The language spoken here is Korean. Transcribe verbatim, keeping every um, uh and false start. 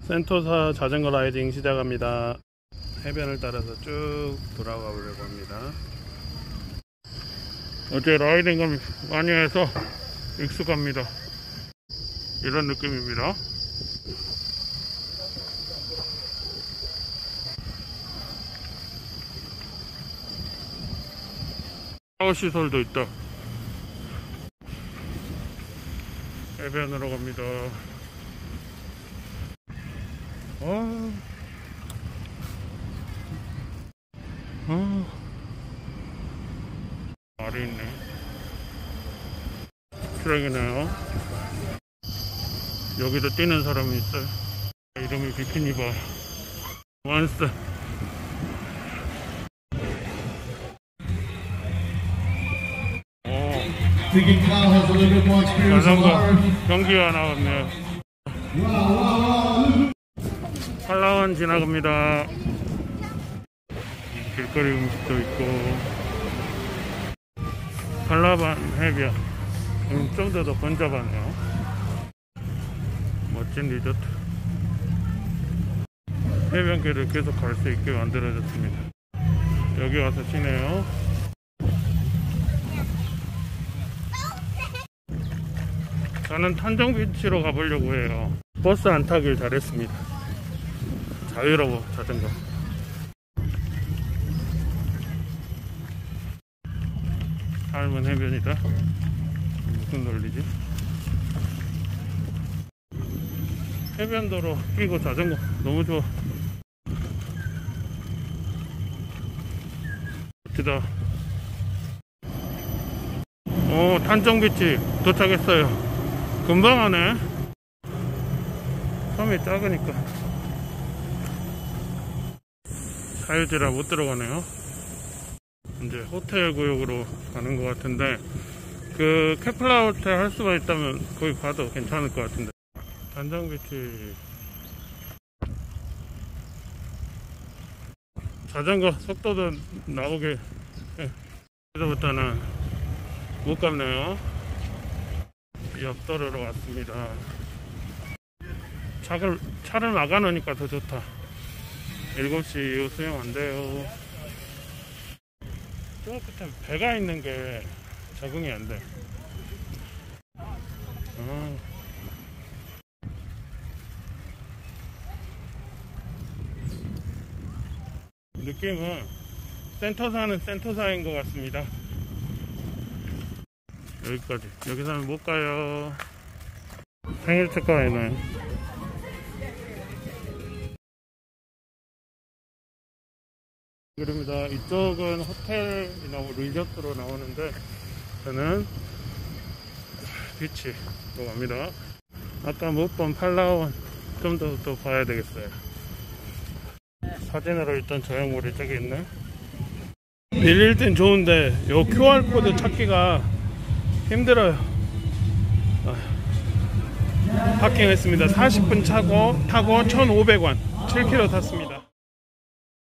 센토사 자전거 라이딩 시작합니다. 해변을 따라서 쭉 돌아가 보려고 합니다. 어제 라이딩을 많이 해서 익숙합니다. 이런 느낌입니다. 샤워 시설도 있다. 해변으로 갑니다. 어, 어, 말이 있네. 트랙이네요. 여기도 뛰는 사람이 있어요. 이름이 비키니바 원스. 오, 자전거 경기가 나왔네요. 팔라완 지나갑니다. 길거리 음식도 있고. 팔라완 해변 음, 좀 더 더 번잡하네요. 멋진 리조트. 해변길을 계속 갈 수 있게 만들어졌습니다. 여기 와서 쉬네요. 저는 탄정비치로 가보려고 해요. 버스 안 타길 잘했습니다. 자유로워 자전거. 삶은 해변이다. 무슨 논리지? 해변도로 끼고 자전거 너무 좋아. 멋지다. 오, 탄정비치 도착했어요. 금방 하네. 섬이 작으니까 자유지라 못 들어가네요. 이제 호텔 구역으로 가는 것 같은데, 그 케플라 호텔 할 수가 있다면 거기 가도 괜찮을 것 같은데. 단장비치 자전거 속도도 나오게 그래서부터는 못 갔네요. 옆도로로 왔습니다. 차를, 차를 막아놓으니까 더 좋다. 일곱 시 이후 수영 안 돼요. 저 끝에 배가 있는 게 적응이 안 돼. 아. 느낌은 센터사는 센터사인 것 같습니다. 여기까지. 여기서는 못 가요. 생일 축하해요. 그럽니다. 이쪽은 호텔이나 리조트로 나오는데, 저는 비치로 갑니다. 아까 못 본 팔라완 좀 더 또 봐야 되겠어요. 사진으로 일단 저양물이 저기 있네. 밀릴 땐 좋은데 요 큐알 코드 찾기가 힘들어요. 아, 파킹했습니다. 사십 분 차고 타고 천오백 원, 칠 킬로미터 탔습니다.